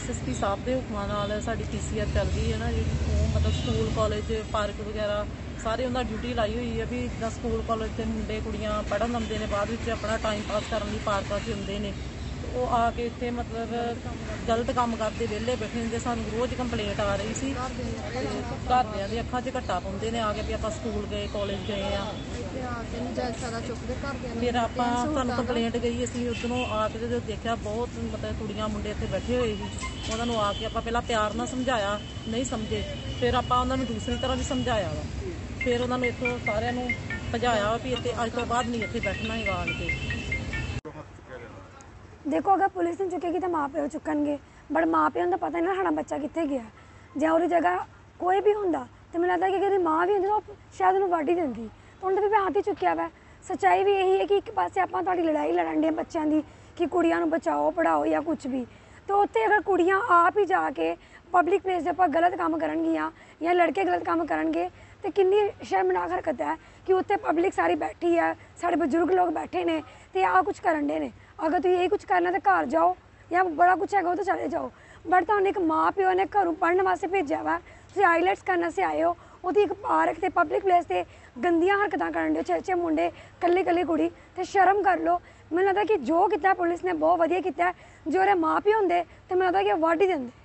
SSP ਸਾਹਿਬ ਦੇ ਹੁਕਮਾਂ ਨਾਲ ਸਾਡੀ ਪੀਸੀਆਰ ਚੱਲ ਰਹੀ ਹੈ ਨਾ ਜੀ। ਉਹ ਮਤਲਬ ਸਕੂਲ ਕਾਲਜ ਪਾਰਕ ਵਗੈਰਾ ਸਾਰੇ ਉਹਨਾਂ ਡਿਊਟੀ ਲਾਈ ਹੋਈ ਹੈ ਵੀ ਜਿੱਦਾਂ ਸਕੂਲ ਕਾਲਜ ਦੇ ਮੁੰਡੇ ਕੁੜੀਆਂ ਪੜ੍ਹਨ ਆਉਂਦੇ ਨੇ, ਬਾਅਦ ਵਿੱਚ ਆਪਣਾ ਟਾਈਮ ਪਾਸ ਕਰਨ ਲਈ ਪਾਰਕਾਂ 'ਚ ਹੁੰਦੇ ਨੇ। ਉਹ ਆ ਕੇ ਇੱਥੇ ਮਤਲਬ ਗਲਤ ਕੰਮ ਕਰਦੇ ਵਿਹਲੇ ਬੈਠੇ ਹੁੰਦੇ। ਸਾਨੂੰ ਰੋਜ਼ ਕੰਪਲੇਂਟ ਆ ਰਹੀ ਸੀ, ਘਰਦਿਆਂ ਦੀ ਅੱਖਾਂ 'ਚ ਘੱਟਾ ਪਾਉਂਦੇ ਨੇ ਆ ਕੇ ਵੀ ਆਪਾਂ ਸਕੂਲ ਗਏ, ਕਾਲਜ ਗਏ ਆ। ਫਿਰ ਆਪਾਂ ਸਾਨੂੰ ਕੰਪਲੇਂਟ ਗਈ, ਅਸੀਂ ਉੱਧਰੋਂ ਆ ਕੇ ਜਦੋਂ ਦੇਖਿਆ ਬਹੁਤ ਮਤਲਬ ਕੁੜੀਆਂ ਮੁੰਡੇ ਇੱਥੇ ਬੈਠੇ ਹੋਏ ਸੀ। ਉਹਨਾਂ ਨੂੰ ਆ ਕੇ ਆਪਾਂ ਪਹਿਲਾਂ ਪਿਆਰ ਨਾਲ ਸਮਝਾਇਆ, ਨਹੀਂ ਸਮਝੇ। ਫਿਰ ਆਪਾਂ ਉਹਨਾਂ ਨੂੰ ਦੂਸਰੀ ਤਰ੍ਹਾਂ ਵੀ ਸਮਝਾਇਆ ਵਾ। ਫਿਰ ਉਹਨਾਂ ਨੂੰ ਇੱਥੋਂ ਸਾਰਿਆਂ ਨੂੰ ਭਜਾਇਆ ਵੀ ਇੱਥੇ ਅੱਜ ਤੋਂ ਬਾਅਦ नहीं ਇੱਥੇ बैठना ਹੈਗਾ आन के। देखो अगर पुलिस नहीं चुकेगी तो माँ प्यो चुकणगे, बट माँ प्यो का पता नहीं ना साढ़ा बच्चा कितने गया। जो उस जगह कोई भी होंदा तो मैंने लगता कि अगर माँ भी होंदी तो शायद उन्होंने वाढ़ ही देंदी। तो उन्होंने भी हाथ ही चुकया वै। सच्चाई भी यही है कि एक पासे आप लड़ाई लड़न डे बच्चों की कि कुड़ियां नूं बचाओ पढ़ाओ या कुछ भी, तो उत्थे अगर कुड़ियां आप ही जाके पब्लिक प्लेस के उपर गलत काम करनगियां या लड़के गलत काम करनगे तो कितनी शर्मनाक हरकत है कि उत्थे पब्लिक सारी बैठी है, साढ़े बजुर्ग लोग बैठे ने तो आ कुछ करन डे ने। अगर तुम यही कुछ करना तो घर जाओ या बड़ा कुछ है तो चले जाओ। बट तुहानू एक माँ प्यो ने घरों पढ़ने वास्ते भेजा वा, तुसीं आईलैट्स करने से आए हो, उहदी एक पार्क ते पब्लिक प्लेस ते गंदियां हरकतां करन दे, अच्छे मुंडे कल्ली कल्ली कुड़ी, तो शर्म कर लो। मैनूं लगदा कि जो किया पुलिस ने बहुत वधिया किया। जो माँ प्यो होंदे तो मैनूं लगदा कि वाढ़ ही देंदे।